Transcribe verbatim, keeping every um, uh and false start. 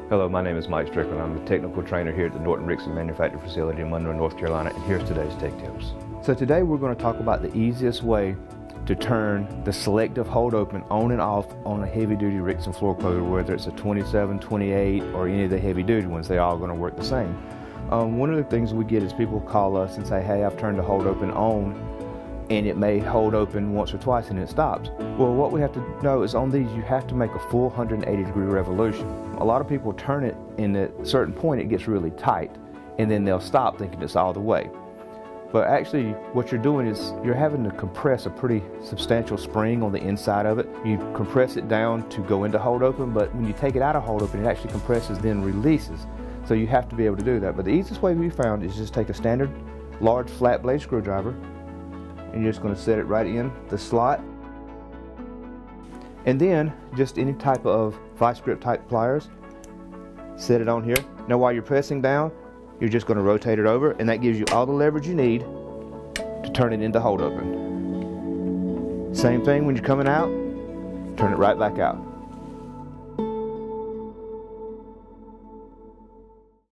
Hello, my name is Mike Strickland. I'm a technical trainer here at the Norton Rixson manufacturing facility in Monroe, North Carolina, and here's today's tech tips. So today we're going to talk about the easiest way to turn the selective hold open on and off on a heavy duty Rixson floor closer, whether it's a twenty-seven, twenty-eight, or any of the heavy duty ones. They're all going to work the same. Um, one of the things we get is people call us and say, hey, I've turned the hold open on and it may hold open once or twice and it stops. Well, what we have to know is on these you have to make a full one hundred eighty degree revolution. A lot of people turn it, and at a certain point it gets really tight and then they'll stop thinking it's all the way. But actually what you're doing is you're having to compress a pretty substantial spring on the inside of it. You compress it down to go into hold open, but when you take it out of hold open it actually compresses then releases. So you have to be able to do that. But the easiest way we found is just take a standard large flat blade screwdriver and you're just going to set it right in the slot, and then just any type of vice grip type pliers, set it on here. Now while you're pressing down you're just going to rotate it over, and that gives you all the leverage you need to turn it into hold open. Same thing when you're coming out, turn it right back out.